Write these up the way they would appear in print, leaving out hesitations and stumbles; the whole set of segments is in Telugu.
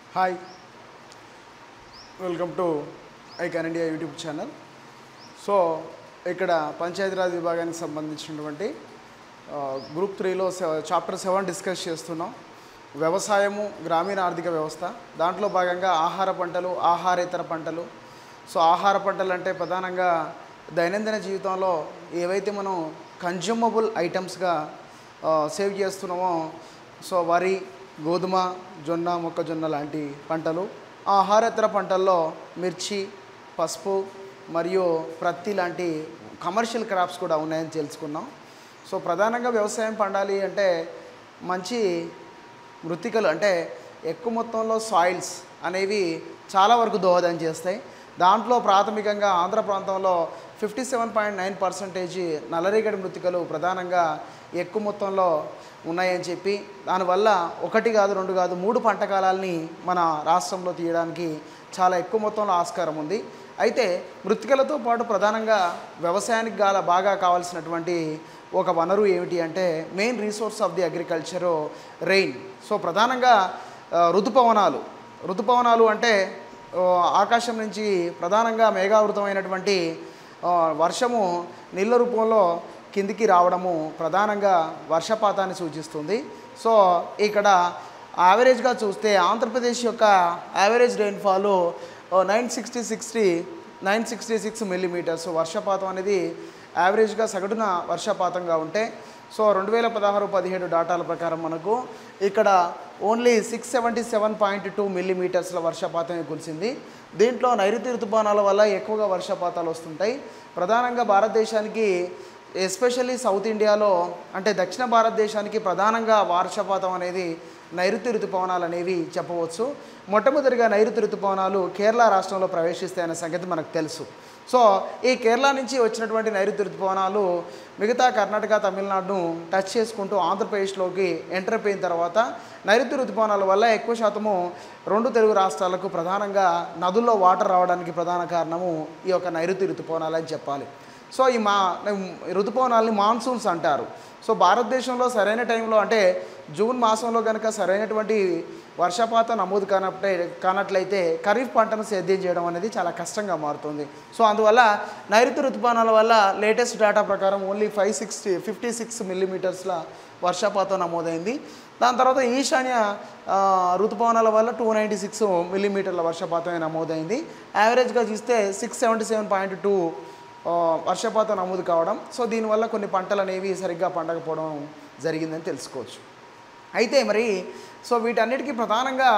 Hi welcome to Icon India YouTube channel. So ఇక్కడ పంచాయతీరాజ్ విభాగానికి సంబంధించినటువంటి గ్రూప్ 3లో చాప్టర్ 7 డిస్కస్ చేస్తున్నాం. వ్యవసాయము, గ్రామీణ ఆర్థిక వ్యవస్థ. దాంట్లో భాగంగా ఆహార పంటలు, ఆహారేతర పంటలు. సో ఆహార పంటలు అంటే ప్రధానంగా దైనందిన జీవితంలో ఏవైతే మనం కన్జ్యూమబుల్ ఐటమ్స్గా సేవ్ చేస్తున్నామో, సో వరి, గోధుమ, జొన్న, మొక్కజొన్న లాంటి పంటలు. ఆహారేతర పంటల్లో మిర్చి, పసుపు మరియు ప్రత్తి లాంటి కమర్షియల్ క్రాప్స్ కూడా ఉన్నాయని తెలుసుకున్నాం. సో ప్రధానంగా వ్యవసాయం పండాలి అంటే మంచి మృత్తికలు అంటే ఎక్కువ మొత్తంలో సాయిల్స్ అనేవి చాలా వరకు దోహదం చేస్తాయి. దాంట్లో ప్రాథమికంగా ఆంధ్ర ప్రాంతంలో 57.9% నల్లరేగడి మృత్తికలు ప్రధానంగా ఎక్కువ మొత్తంలో ఉన్నాయని చెప్పి, దానివల్ల 1 కాదు 2 కాదు 3 పంట కాలాలని మన రాష్ట్రంలో తీయడానికి చాలా ఎక్కువ మొత్తంలో ఆస్కారం ఉంది. అయితే మృత్తికలతో పాటు ప్రధానంగా వ్యవసాయానికి బాగా కావాల్సినటువంటి ఒక వనరు ఏమిటి అంటే main resource of the agriculture rain. So ప్రధానంగా ఋతుపవనాలు అంటే ఆకాశం నుంచి ప్రధానంగా మేఘావృతమైనటువంటి వర్షము నీళ్ళ రూపంలో కిందికి రావడము ప్రధానంగా వర్షపాతాన్ని సూచిస్తుంది. సో ఇక్కడ యావరేజ్గా చూస్తే ఆంధ్రప్రదేశ్ యొక్క యావరేజ్ రెయిన్ఫాల్ 966 మిల్లీమీటర్స్ వర్షపాతం అనేది యావరేజ్గా సగటున వర్షపాతంగా ఉంటే, సో 2016-17 డాటాల ప్రకారం మనకు ఇక్కడ ఓన్లీ 677.2 మిల్లీమీటర్స్ల వర్షపాతమే కురిసింది. దీంట్లో నైరుతి ఋతుపవనాల వల్ల ఎక్కువగా వర్షపాతాలు వస్తుంటాయి. ప్రధానంగా భారతదేశానికి ఎస్పెషల్లీ సౌత్ ఇండియాలో అంటే దక్షిణ భారతదేశానికి ప్రధానంగా వర్షపాతం అనేది నైరుతి ఋతుపవనాలు అనేవి చెప్పవచ్చు. మొట్టమొదటిగా నైరుతి ఋతుపవనాలు కేరళ రాష్ట్రంలో ప్రవేశిస్తాయనే సంగతి మనకు తెలుసు. సో ఈ కేరళ నుంచి వచ్చినటువంటి నైరుతి ఋతుపవనాలు మిగతా కర్ణాటక, తమిళనాడును టచ్ చేసుకుంటూ ఆంధ్రప్రదేశ్లోకి ఎంటర్ అయిపోయిన తర్వాత నైరుతి ఋతుపవనాల వల్ల ఎక్కువ శాతము 2 తెలుగు రాష్ట్రాలకు ప్రధానంగా నదుల్లో వాటర్ రావడానికి ప్రధాన కారణము ఈ యొక్క నైరుతి ఋతుపవనాలు అని చెప్పాలి. సో ఈ ఋతుపవనాలని మాన్సూన్స్ అంటారు. సో భారతదేశంలో సరైన టైంలో అంటే జూన్ మాసంలో కనుక సరైనటువంటి వర్షపాతం నమోదు కానట్లయితే ఖరీఫ్ పంటను సేద్యం చేయడం అనేది చాలా కష్టంగా మారుతుంది. సో అందువల్ల నైరుతి ఋతుపవనాల వల్ల లేటెస్ట్ డేటా ప్రకారం ఓన్లీ 56 మిల్లీమీటర్స్ల వర్షపాతం నమోదైంది. దాని తర్వాత ఈశాన్య ఋతుపవనాల వల్ల 296 మిల్లీమీటర్ల వర్షపాతమే నమోదైంది. యావరేజ్గా చూస్తే 677.2 వర్షపాతం నమోదు కావడం. సో దీనివల్ల కొన్ని పంటలు అనేవి సరిగ్గా పండకపోవడం జరిగిందని తెలుసుకోవచ్చు. అయితే మరి సో వీటన్నిటికీ ప్రధానంగా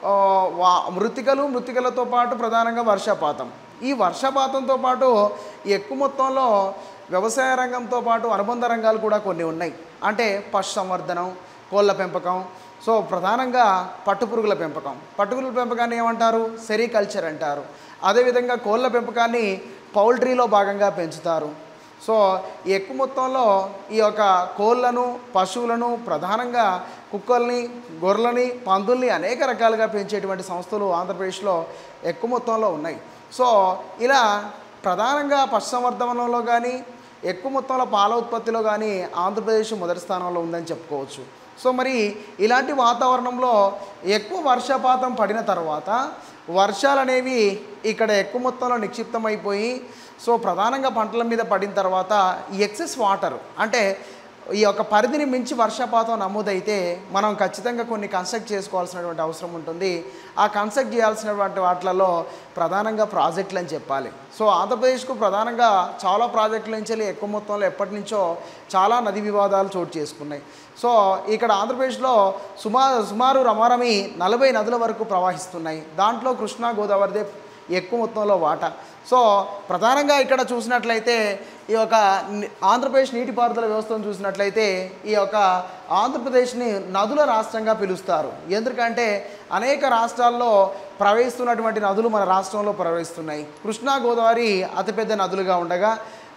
మృత్తికలతో పాటు ప్రధానంగా వర్షపాతం. ఈ వర్షపాతంతో పాటు ఎక్కువ మొత్తంలో వ్యవసాయ రంగంతో పాటు అనుబంధ రంగాలు కూడా కొన్ని ఉన్నాయి. అంటే పశు సంవర్ధనం, కోళ్ళ పెంపకం, సో ప్రధానంగా పట్టుపురుగుల పెంపకాన్ని ఏమంటారు? సెరికల్చర్ అంటారు. అదేవిధంగా కోళ్ళ పెంపకాన్ని పౌల్ట్రీలో భాగంగా పెంచుతారు. సో ఎక్కువ మొత్తంలో ఈ యొక్క కోళ్ళను, పశువులను ప్రధానంగా కుక్కల్ని, గొర్రెలని, పందుల్ని అనేక రకాలుగా పెంచేటువంటి సంస్థలు ఆంధ్రప్రదేశ్లో ఎక్కువ మొత్తంలో ఉన్నాయి. సో ఇలా ప్రధానంగా పశుసంవర్ధనంలో కానీ ఎక్కువ మొత్తంలో పాల ఉత్పత్తిలో కానీ ఆంధ్రప్రదేశ్ మొదటి స్థానంలో ఉందని చెప్పుకోవచ్చు. సో మరి ఇలాంటి వాతావరణంలో ఎక్కువ వర్షపాతం పడిన తర్వాత వర్షాలు అనేవి ఇక్కడ ఎక్కువ మొత్తంలో నిక్షిప్తమైపోయి, సో ప్రధానంగా పంటల మీద పడిన తర్వాత ఈ ఎక్సెస్ వాటర్ అంటే ఈ యొక్క పరిధిని మించి వర్షపాతం నమోదైతే మనం ఖచ్చితంగా కొన్ని కన్స్ట్రక్ట్ చేసుకోవాల్సినటువంటి అవసరం ఉంటుంది. ఆ కన్స్ట్రక్ట్ చేయాల్సినటువంటి వాటిలలో ప్రధానంగా ప్రాజెక్టులు అని చెప్పాలి. సో ఆంధ్రప్రదేశ్కు ప్రధానంగా చాలా ప్రాజెక్టుల నుంచి ఎక్కువ మొత్తంలో ఎప్పటి నుంచో చాలా నది వివాదాలు చోటు చేసుకున్నాయి. సో ఇక్కడ ఆంధ్రప్రదేశ్లో సుమారు రమారమి 40 నదుల వరకు ప్రవహిస్తున్నాయి. దాంట్లో కృష్ణా, గోదావరిదే ఎక్కువ మొత్తంలో వాటా. సో ప్రధానంగా ఇక్కడ చూసినట్లయితే ఈ యొక్క ఆంధ్రప్రదేశ్ నీటిపారుదల వ్యవస్థను చూసినట్లయితే ఈ యొక్క ఆంధ్రప్రదేశ్ని నదుల రాష్ట్రంగా పిలుస్తారు. ఎందుకంటే అనేక రాష్ట్రాల్లో ప్రవహిస్తున్నటువంటి నదులు మన రాష్ట్రంలో ప్రవహిస్తున్నాయి. కృష్ణా, గోదావరి అతిపెద్ద నదులుగా ఉండగా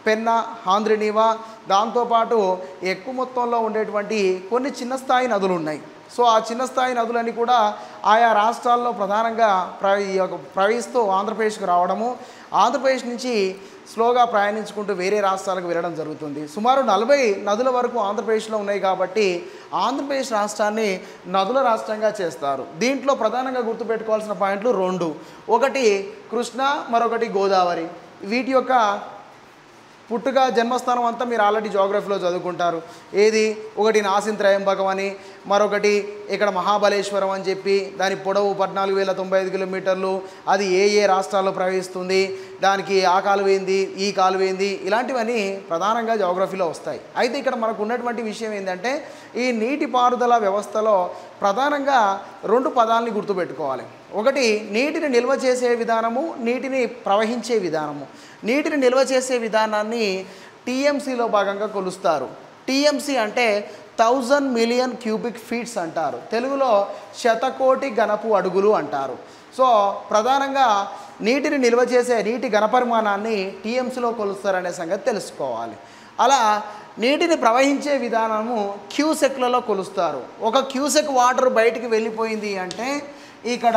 పెన్నా, ఆంధ్రనీవా, దాంతోపాటు ఎక్కువ మొత్తంలో ఉండేటువంటి కొన్ని చిన్న స్థాయి నదులు ఉన్నాయి. సో ఆ చిన్న స్థాయి నదులన్నీ కూడా ఆయా రాష్ట్రాల్లో ప్రధానంగా ప్రవహిస్తూ ఆంధ్రప్రదేశ్కి రావడము, ఆంధ్రప్రదేశ్ నుంచి స్లోగా ప్రయాణించుకుంటూ వేరే రాష్ట్రాలకు వెళ్ళడం జరుగుతుంది. సుమారు 40 నదుల వరకు ఆంధ్రప్రదేశ్లో ఉన్నాయి కాబట్టి ఆంధ్రప్రదేశ్ రాష్ట్రాన్ని నదుల రాష్ట్రంగా చేస్తారు. దీంట్లో ప్రధానంగా గుర్తుపెట్టుకోవాల్సిన పాయింట్లు 2, ఒకటి కృష్ణ, మరొకటి గోదావరి. వీటి యొక్క పుట్టుక జన్మస్థానం అంతా మీరు ఆల్రెడీ జోగ్రఫీలో చదువుకుంటారు. ఏది, ఒకటి నాసిన్ త్రయంబకం అని, మరొకటి ఇక్కడ మహాబలేశ్వరం అని చెప్పి దాని పొడవు 14,095 కిలోమీటర్లు. అది ఏ ఏ రాష్ట్రాల్లో ప్రవహిస్తుంది, దానికి ఆ కాలువ ఏంది, ఈ కాలువ ఏంది, ఇలాంటివన్నీ ప్రధానంగా జోగ్రఫీలో వస్తాయి. అయితే ఇక్కడ మనకు ఉన్నటువంటి విషయం ఏంటంటే ఈ నీటిపారుదల వ్యవస్థలో ప్రధానంగా 2 పదాలని గుర్తుపెట్టుకోవాలి. ఒకటి నీటిని నిల్వ చేసే విధానము, నీటిని ప్రవహించే విధానము. నీటిని నిల్వ చేసే విధానాన్ని టీఎంసీలో భాగంగా కొలుస్తారు. టీఎంసీ అంటే 1000 మిలియన్ క్యూబిక్ ఫీట్స్ అంటారు. తెలుగులో శతకోటి ఘనపు అడుగులు అంటారు. సో ప్రధానంగా నీటిని నిల్వ చేసే నీటి ఘనపరిమాణాన్ని టీఎంసీలో కొలుస్తారనే సంగతి తెలుసుకోవాలి. అలా నీటిని ప్రవహించే విధానము క్యూసెక్లలో కొలుస్తారు. ఒక క్యూసెక్ వాటర్ బయటికి వెళ్ళిపోయింది అంటే ఇక్కడ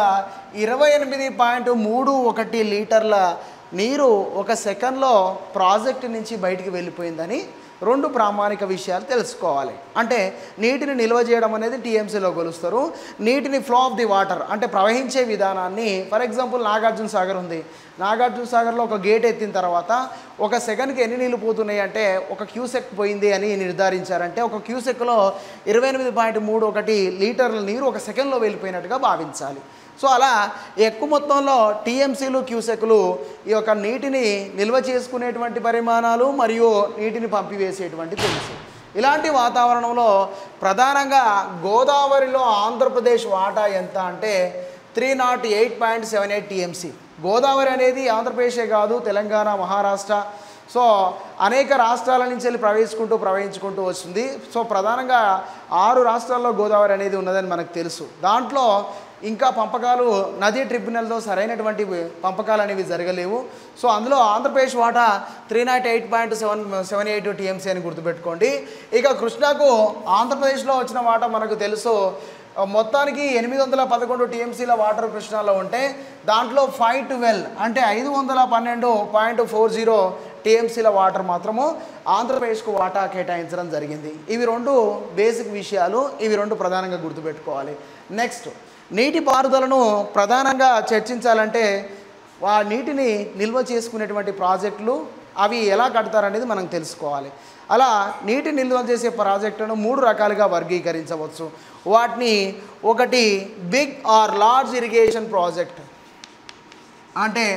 28.31 లీటర్ల నీరు ఒక సెకండ్లో ప్రాజెక్టు నుంచి బయటికి వెళ్ళిపోయిందని 2 ప్రామాణిక విషయాలు తెలుసుకోవాలి. అంటే నీటిని నిల్వ చేయడం అనేది టీఎంసీలో కొలుస్తారు. నీటిని ఫ్లో ఆఫ్ ది వాటర్ అంటే ప్రవహించే విధానాన్ని, ఫర్ ఎగ్జాంపుల్ నాగార్జున సాగర్ ఉంది. నాగార్జున సాగర్లో ఒక గేట్ ఎత్తిన తర్వాత ఒక సెకండ్కి ఎన్ని నీళ్ళు పోతున్నాయి అంటే ఒక క్యూసెక్ పోయింది అని నిర్ధారించారంటే ఒక క్యూసెక్లో 28.31 లీటర్ల నీరు ఒక సెకండ్లో వెళ్ళిపోయినట్టుగా భావించాలి. సో అలా ఎక్కువ మొత్తంలో టీఎంసీలు, క్యూసెక్లు ఈ యొక్క నీటిని నిల్వ చేసుకునేటువంటి పరిమాణాలు మరియు నీటిని పంపివేసేటువంటి తెలుసు. ఇలాంటి వాతావరణంలో ప్రధానంగా గోదావరిలో ఆంధ్రప్రదేశ్ వాటా ఎంత అంటే 308.78 టీఎంసీ. గోదావరి అనేది ఆంధ్రప్రదేశే కాదు, తెలంగాణ, మహారాష్ట్ర, సో అనేక రాష్ట్రాల నుంచి వెళ్ళి ప్రవహించుకుంటూ వస్తుంది. సో ప్రధానంగా 6 రాష్ట్రాల్లో గోదావరి అనేది ఉన్నదని మనకు తెలుసు. దాంట్లో ఇంకా పంపకాలు నదీ ట్రిబ్యునల్తో సరైనటువంటి పంపకాలు అనేవి జరగలేవు. సో అందులో ఆంధ్రప్రదేశ్ వాటా 308.78 టీఎంసీ అని గుర్తుపెట్టుకోండి. ఇక కృష్ణాకు ఆంధ్రప్రదేశ్లో వచ్చిన వాటా మనకు తెలుసు. మొత్తానికి 811 టీఎంసీల వాటర్ కృష్ణాలో ఉంటే దాంట్లో 512 అంటే 512.40 టీఎంసీల వాటర్ మాత్రము ఆంధ్రప్రదేశ్కు వాటా కేటాయించడం జరిగింది. ఇవి 2 బేసిక్ విషయాలు, ఇవి 2 ప్రధానంగా గుర్తుపెట్టుకోవాలి. నెక్స్ట్, నీటిపారుదలను ప్రధానంగా చర్చించాలంటే ఆ నీటిని నిల్వ చేసుకునేటువంటి ప్రాజెక్టులు అవి ఎలా కడతారనేది మనం తెలుసుకోవాలి. అలా నీటి నిల్వ చేసే ప్రాజెక్టులను 3 రకాలుగా వర్గీకరించవచ్చు. వాటిని ఒకటి big or large irrigation project అంటే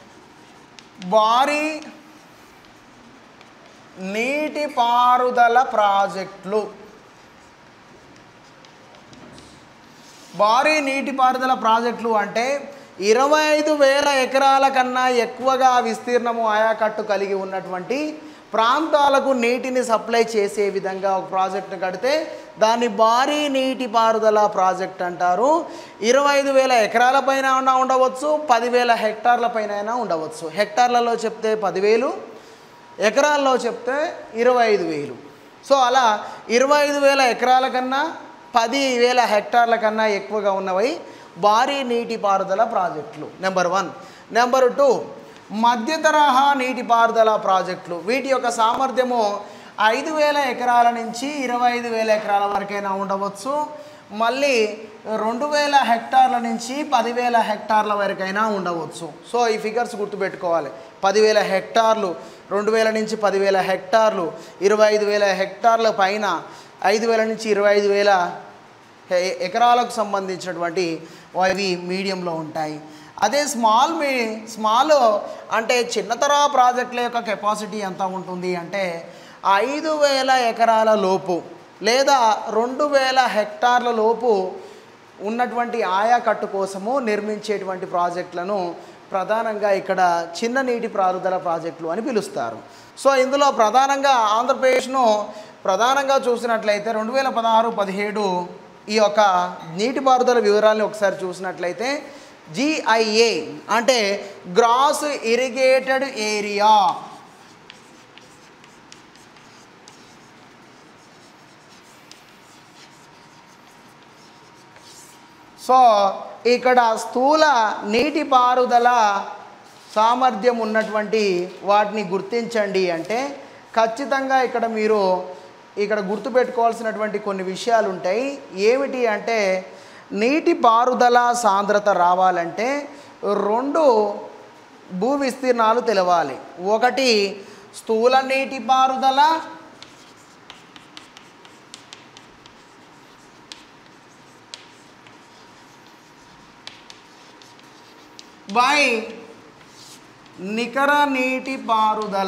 భారీ నీటిపారుదల ప్రాజెక్టులు. భారీ నీటిపారుదల ప్రాజెక్టులు అంటే 25,000 ఎకరాల కన్నా ఎక్కువగా విస్తీర్ణము ఆయాకట్టు కలిగి ఉన్నటువంటి ప్రాంతాలకు నీటిని సప్లై చేసే విధంగా ఒక ప్రాజెక్టును కడితే దాన్ని భారీ నీటిపారుదల ప్రాజెక్ట్ అంటారు. 25,000 ఎకరాల పైన ఉండవచ్చు, 10,000 హెక్టార్ల పైన ఉండవచ్చు. హెక్టార్లలో చెప్తే 10,000, ఎకరాల్లో చెప్తే 25,000. సో అలా 25,000 ఎకరాల కన్నా 10,000 హెక్టార్ల కన్నా ఎక్కువగా ఉన్నవి భారీ నీటిపారుదల ప్రాజెక్టులు. నెంబర్ 1. నెంబర్ 2, మధ్య తరహా నీటిపారుదల ప్రాజెక్టులు. వీటి యొక్క సామర్థ్యము 5,000 ఎకరాల నుంచి 25,000 ఎకరాల వరకైనా ఉండవచ్చు. మళ్ళీ 2,000 హెక్టార్ల నుంచి 10,000 హెక్టార్ల వరకైనా ఉండవచ్చు. సో ఈ ఫిగర్స్ గుర్తుపెట్టుకోవాలి. 10,000 హెక్టార్లు, 2,000 నుంచి 10,000 హెక్టార్లు, 25,000 హెక్టార్ల పైన 5,000 నుంచి 25,000 ఎకరాలకు సంబంధించినటువంటి అవి మీడియంలో ఉంటాయి. అదే స్మాల్ అంటే చిన్నతర ప్రాజెక్టుల యొక్క కెపాసిటీ ఎంత ఉంటుంది అంటే 5,000 ఎకరాల లోపు లేదా 2,000 హెక్టార్ల లోపు ఉన్నటువంటి ఆయాకట్టు కోసము నిర్మించేటువంటి ప్రాజెక్టులను ప్రధానంగా ఇక్కడ చిన్న నీటి పారుదల ప్రాజెక్టులు అని పిలుస్తారు. సో ఇందులో ప్రధానంగా ఆంధ్రప్రదేశ్ను ప్రధానంగా చూసినట్లయితే 2016-17 ఈ యొక్క నీటిపారుదల వివరాలను ఒకసారి చూసినట్లయితే GIA అంటే గ్రాస్ ఇరిగేటెడ్ ఏరియా, సో ఇక్కడ స్థూల నీటిపారుదల సామర్థ్యం ఉన్నటువంటి వాటిని గుర్తించండి అంటే ఖచ్చితంగా ఇక్కడ మీరు ఇక్కడ గుర్తుపెట్టుకోవాల్సినటువంటి కొన్ని విషయాలు ఉంటాయి. ఏమిటి అంటే నీటిపారుదల సాంద్రత రావాలంటే 2 భూ విస్తీర్ణాలు తెలవాలి. ఒకటి స్థూల నీటిపారుదల, బై నికర నీటిపారుదల.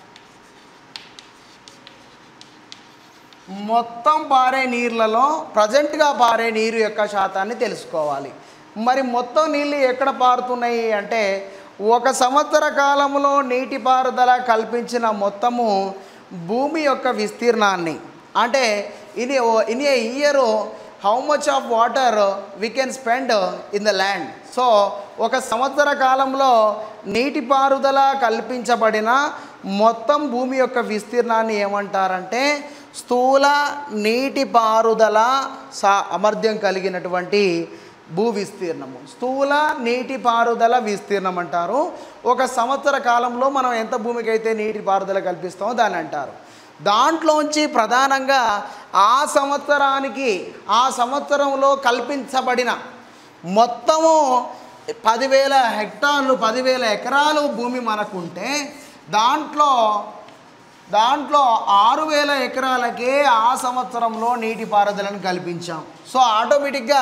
మొత్తం పారే నీళ్ళలో ప్రజెంట్గా పారే నీరు యొక్క శాతాన్ని తెలుసుకోవాలి. మరి మొత్తం నీళ్ళు ఎక్కడ పారుతున్నాయి అంటే 1 సంవత్సర కాలంలో నీటిపారుదల కల్పించిన మొత్తము భూమి యొక్క విస్తీర్ణాన్ని, అంటే in a year how much of water we can spend in the land. So 1 సంవత్సర కాలంలో నీటిపారుదల కల్పించబడిన మొత్తం భూమి యొక్క విస్తీర్ణాన్ని ఏమంటారంటే స్థూల నీటిపారుదల సామర్థ్యం కలిగినటువంటి భూ విస్తీర్ణము, స్థూల నీటిపారుదల విస్తీర్ణం అంటారు. 1 సంవత్సర కాలంలో మనం ఎంత భూమికి అయితే నీటిపారుదల కల్పిస్తామో దాన్ని అంటారు. దాంట్లోంచి ప్రధానంగా ఆ సంవత్సరంలో కల్పించబడిన మొత్తము 10,000 హెక్టార్లు 10,000 ఎకరాలు భూమి మనకుంటే దాంట్లో 6,000 ఎకరాలకే ఆ సంవత్సరంలో నీటిపారుదలను కల్పించాం. సో ఆటోమేటిక్గా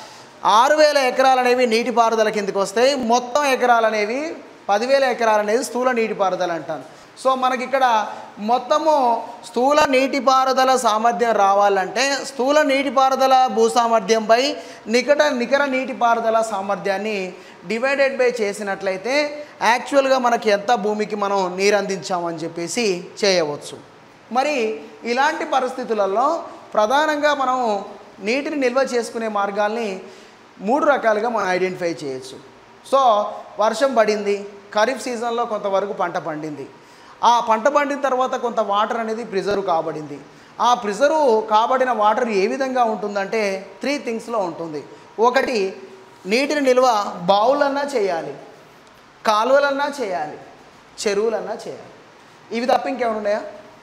6,000 ఎకరాలు అనేవి నీటిపారుదల కిందకి వస్తాయి. మొత్తం ఎకరాలు అనేవి 10,000 ఎకరాలు అనేది స్థూల నీటిపారుదల అంటాను. సో మనకి ఇక్కడ మొత్తము స్థూల నీటిపారుదల సామర్థ్యం రావాలంటే స్థూల నీటిపారుదల భూ సామర్థ్యంపై నికర నీటిపారుదల సామర్థ్యాన్ని డివైడెడ్ బై చేసినట్లయితే యాక్చువల్గా మనకి ఎంత భూమికి మనం నీరు అందించామని చెప్పేసి చేయవచ్చు. మరి ఇలాంటి పరిస్థితులలో ప్రధానంగా మనం నీటిని నిల్వ చేసుకునే మార్గాల్ని 3 రకాలుగా మనం ఐడెంటిఫై చేయొచ్చు. సో వర్షం పడింది, ఖరీఫ్ సీజన్లో కొంతవరకు పంట పండింది. ఆ పంట పండిన తర్వాత కొంత వాటర్ అనేది ప్రిజర్వ్ కాబడింది. ఆ ప్రిజర్వ్ కాబడిన వాటర్ ఏ విధంగా ఉంటుందంటే 3 థింగ్స్లో ఉంటుంది. ఒకటి నీటిని నిల్వ బావులన్నా చేయాలి, కాలువలన్నా చేయాలి, చెరువులన్నా చేయాలి. ఇవి తప్ప ఇంకేమైనా ఉన్నాయా?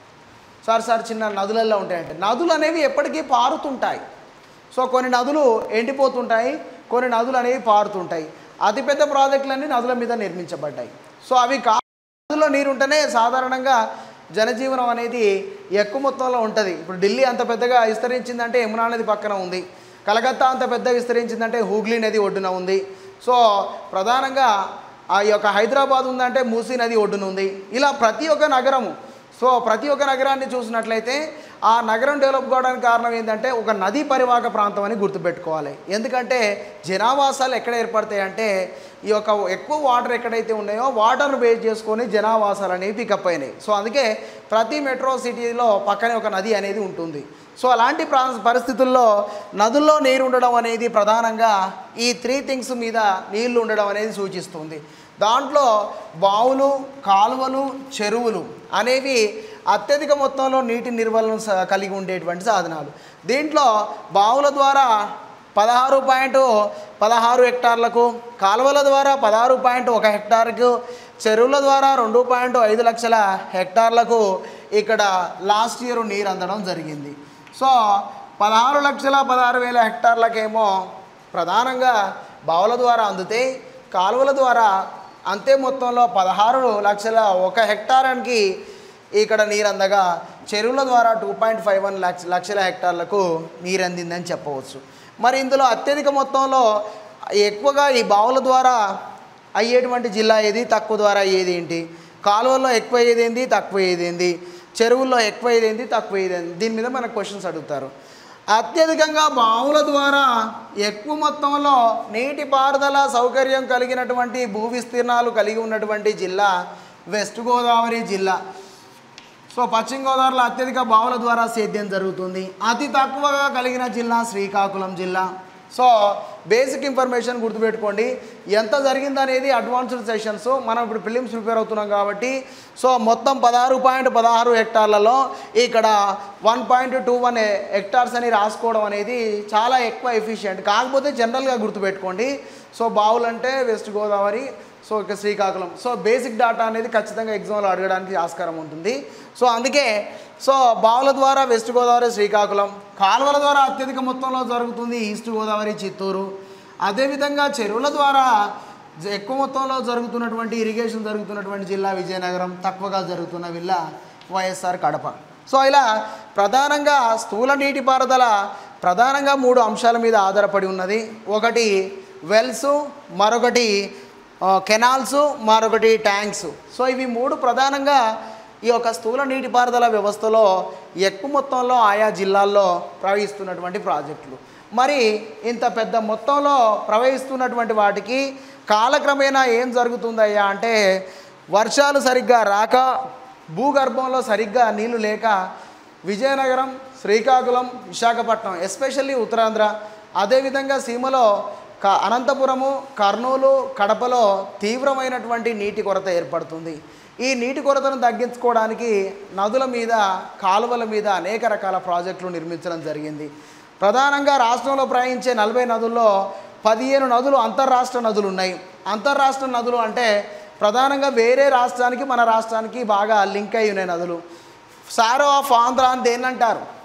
సార్ చిన్న నదులల్లో ఉంటాయంటే నదులు అనేవి ఎప్పటికీ పారుతుంటాయి. సో కొన్ని నదులు ఎండిపోతుంటాయి, కొన్ని నదులు అనేవి పారుతుంటాయి. అతిపెద్ద ప్రాజెక్టులన్నీ నదుల మీద నిర్మించబడ్డాయి. సో అవి నదుల్లో నీరు ఉంటేనే సాధారణంగా జనజీవనం అనేది ఎక్కువ మొత్తంలో ఉంటుంది. ఇప్పుడు ఢిల్లీ అంత పెద్దగా విస్తరించిందంటే యమునా నది పక్కన ఉంది. కలకత్తా అంత పెద్ద విస్తరించిందంటే హూగ్లీ నది ఒడ్డున ఉంది. సో ప్రధానంగా ఆ యొక్క హైదరాబాద్ ఉందంటే మూసీ నది ఒడ్డున ఉంది. ఇలా ప్రతి ఒక్క నగరము, సో ప్రతి ఒక్క నగరాన్ని చూసినట్లయితే ఆ నగరం డెవలప్ కావడానికి కారణం ఏంటంటే ఒక నదీ పరివాహక ప్రాంతం అని గుర్తుపెట్టుకోవాలి. ఎందుకంటే జనావాసాలు ఎక్కడ ఏర్పడతాయి అంటే ఈ యొక్క ఎక్కువ వాటర్ ఎక్కడైతే ఉన్నాయో వాటర్ను బేస్ చేసుకొని జనావాసాలు అనేవి పికప్ అయినాయి. సో అందుకే ప్రతి మెట్రో సిటీలో పక్కనే ఒక నది అనేది ఉంటుంది. సో అలాంటి పరిస్థితుల్లో నదుల్లో నీరు ఉండడం అనేది ప్రధానంగా ఈ 3 థింగ్స్ మీద నీళ్లు ఉండడం అనేది సూచిస్తుంది. దాంట్లో బావులు, కాలువలు, చెరువులు అనేవి అత్యధిక మొత్తంలో నీటి నిర్వహణను కలిగి ఉండేటువంటి సాధనాలు. దీంట్లో బావుల ద్వారా 16.16 హెక్టార్లకు, కాలువల ద్వారా 16.1 హెక్టార్కు, చెరువుల ద్వారా 2.5 లక్షల హెక్టార్లకు ఇక్కడ లాస్ట్ ఇయర్ నీరు అందడం జరిగింది. సో 16,16,000 హెక్టార్లకేమో ప్రధానంగా బావుల ద్వారా అందుతాయి. కాలువల ద్వారా అంతే మొత్తంలో 16,01,000 హెక్టారానికి ఇక్కడ నీరు అందగా చెరువుల ద్వారా 2.51 లక్షల హెక్టార్లకు నీరు అందిందని చెప్పవచ్చు. మరి ఇందులో అత్యధిక మొత్తంలో ఎక్కువగా ఈ బావుల ద్వారా అయ్యేటువంటి జిల్లా ఏది, తక్కువ ద్వారా అయ్యేది ఏంటి, కాలువల్లో ఎక్కువ అయ్యేది ఏంది, తక్కువ అయ్యేది ఏంది, చెరువుల్లో ఎక్కువ అయ్యేది ఏంది, తక్కువ అయ్యేది ఏంది, దీని మీద మనకు క్వశ్చన్స్ అడుగుతారు. అత్యధికంగా బావుల ద్వారా ఎక్కువ మొత్తంలో నీటిపారుదల సౌకర్యం కలిగినటువంటి భూ విస్తీర్ణాలు కలిగి ఉన్నటువంటి జిల్లా వెస్ట్ గోదావరి జిల్లా. సో పశ్చిమ గోదావరిలో అత్యధిక బావుల ద్వారా సేద్యం జరుగుతుంది. అతి తక్కువగా కలిగిన జిల్లా శ్రీకాకుళం జిల్లా. సో బేసిక్ ఇన్ఫర్మేషన్ గుర్తుపెట్టుకోండి. ఎంత జరిగిందనేది అడ్వాన్స్డ్ సెషన్స్, మనం ఇప్పుడు ప్రిలిమ్స్ ప్రిపేర్ అవుతున్నాం కాబట్టి. సో మొత్తం 16.16 హెక్టార్లలో ఇక్కడ 1.21 హెక్టార్స్ అని రాసుకోవడం అనేది చాలా ఎక్కువ ఎఫిషియెంట్. కాకపోతే జనరల్గా గుర్తుపెట్టుకోండి. సో బావులు అంటే వెస్ట్ గోదావరి, సో ఇక శ్రీకాకుళం. సో బేసిక్ డాటా అనేది ఖచ్చితంగా ఎగ్జామ్లో అడగడానికి ఆస్కారం ఉంటుంది. సో అందుకే సో బావుల ద్వారా వెస్ట్ గోదావరి, శ్రీకాకుళం, కాలువల ద్వారా అత్యధిక మొత్తంలో జరుగుతుంది ఈస్ట్ గోదావరి, చిత్తూరు. అదేవిధంగా చెరువుల ద్వారా ఎక్కువ మొత్తంలో జరుగుతున్నటువంటి ఇరిగేషన్ జరుగుతున్నటువంటి జిల్లా విజయనగరం, తక్కువగా జరుగుతున్న జిల్లా వైఎస్ఆర్ కడప. సో ఇలా ప్రధానంగా స్థూల నీటిపారుదల ప్రధానంగా 3 అంశాల మీద ఆధారపడి ఉన్నది. ఒకటి వెల్స్, మరొకటి కెనాల్స్, మరొకటి ట్యాంక్స్. సో ఇవి 3 ప్రధానంగా ఈ యొక్క స్థూల నీటిపారుదల వ్యవస్థలో ఎక్కువ మొత్తంలో ఆయా జిల్లాల్లో ప్రవహిస్తున్నటువంటి ప్రాజెక్టులు. మరి ఇంత పెద్ద మొత్తంలో ప్రవహిస్తున్నటువంటి వాటికి కాలక్రమేణా ఏం జరుగుతుందయ్యా అంటే వర్షాలు సరిగ్గా రాక, భూగర్భంలో సరిగ్గా నీళ్లు లేక విజయనగరం, శ్రీకాకుళం, విశాఖపట్నం, ఎస్పెషల్లీ ఉత్తరాంధ్ర, అదేవిధంగా సీమలో అనంతపురము, కర్నూలు, కడపలో తీవ్రమైనటువంటి నీటి కొరత ఏర్పడుతుంది. ఈ నీటి కొరతను తగ్గించుకోవడానికి నదుల మీద, కాలువల మీద అనేక రకాల ప్రాజెక్టులు నిర్మించడం జరిగింది. ప్రధానంగా రాష్ట్రంలో ప్రవహించే 40 నదుల్లో 15 నదులు అంతర్రాష్ట్ర నదులు ఉన్నాయి. అంతర్రాష్ట్ర నదులు అంటే ప్రధానంగా వేరే రాష్ట్రానికి మన రాష్ట్రానికి బాగా లింక్ అయి ఉన్నాయి నదులు. సారో ఆఫ్ ఆంధ్ర అని దేన్ని అంటారు?